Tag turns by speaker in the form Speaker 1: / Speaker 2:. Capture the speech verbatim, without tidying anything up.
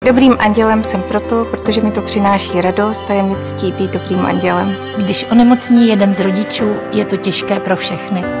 Speaker 1: Dobrým andělem jsem proto, protože mi to přináší radost a je mi ctí být dobrým andělem.
Speaker 2: Když onemocní jeden z rodičů, je to těžké pro všechny.